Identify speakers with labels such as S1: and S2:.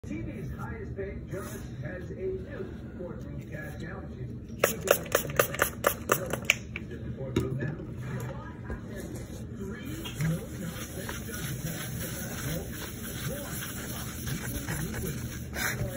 S1: TV's highest paid journalist has a new courtroom cash out. She's keeping up with the event. No, she's in the courtroom now. Three, no,